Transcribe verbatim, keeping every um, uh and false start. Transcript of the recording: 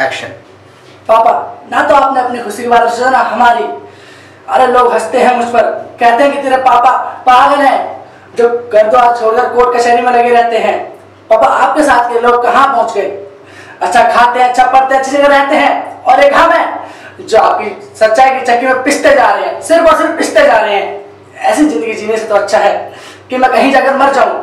Action. पापा, ना तो आपने अपनी खुशी के बारे में सोचा ना हमारी। अरे लोग हंसते हैं मुझ पर, कहते हैं कि तेरे पापा पागल हैं जो घर द्वार छोड़कर कोर्ट कचहरी में लगे रहते हैं। पापा, आपके साथ के लोग कहाँ पहुंच गए? अच्छा खाते हैं, अच्छा पढ़ते हैं, अच्छी जगह रहते हैं, और एक हम हैं जो आपकी सच्चाई की चक्की में पिसते जा रहे हैं, सिर्फ और सिर्फ पिसते जा रहे हैं। ऐसी जिंदगी जीने से तो अच्छा है कि मैं कहीं जाकर मर जाऊं।